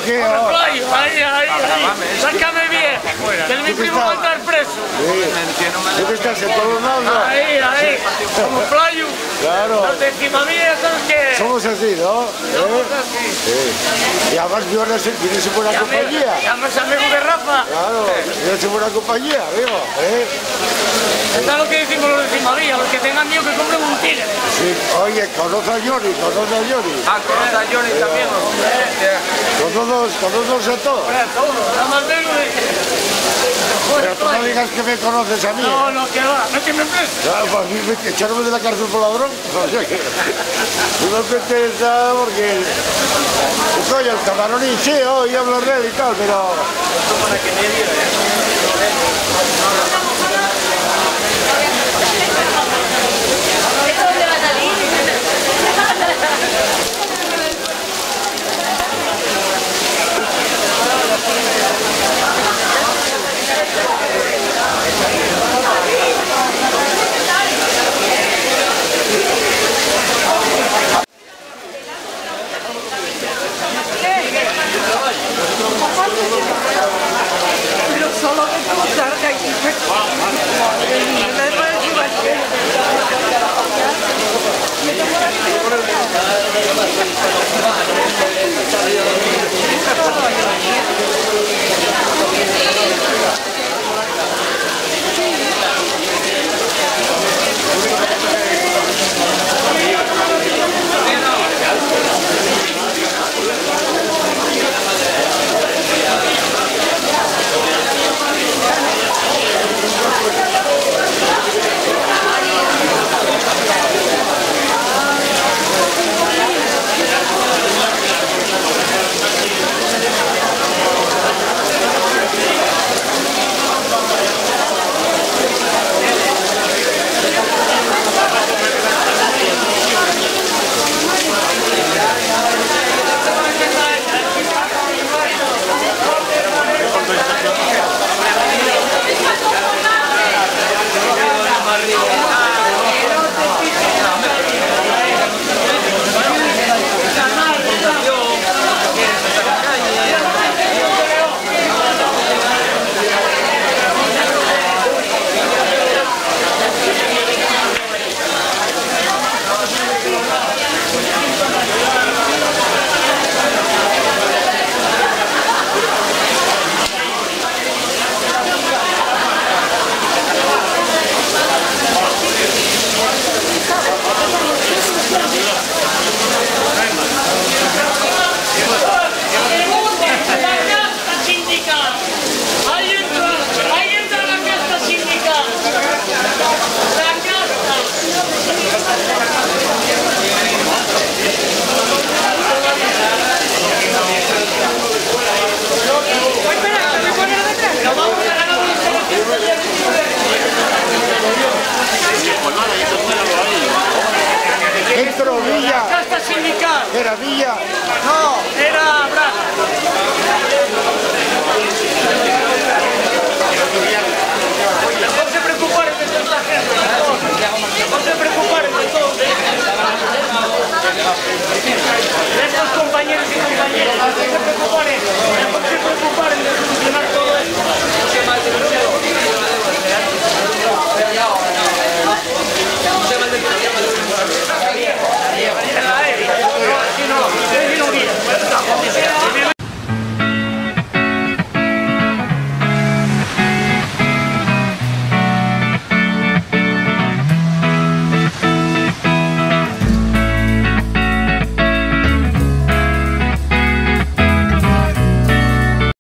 qué? Playo, ahí. Sácame bien. Que es mi primo va a entrar preso. ¿Tú que estás en todos lados? Ahí. Como Playo. Claro. Los de encima mía, ¿sabes qué? Somos así, ¿no? Somos así. Sí. Y además vienes en buena compañía. Llamas amigo de Rafa. Claro, vienes en buena compañía, amigo. Eso es lo que decimos los de encima mía. Los que tengan miedo que compren un tigre. Sí, oye, conoce a Johnny. Ah, conoce a Johnny también. Conoces a todos. Nada más vengo de... Pero tú no digas que me conoces a mí. No, que va. Méteme preso. Claro, pues a mí echarme de la cárcel por ladrón. O sea que no te interesa porque... Oye, el camaronín sí, hoy hablo de él y tal, pero... Pero solo me contar que aquí Dentro Villa. Casta sindical. Era Villa. No, era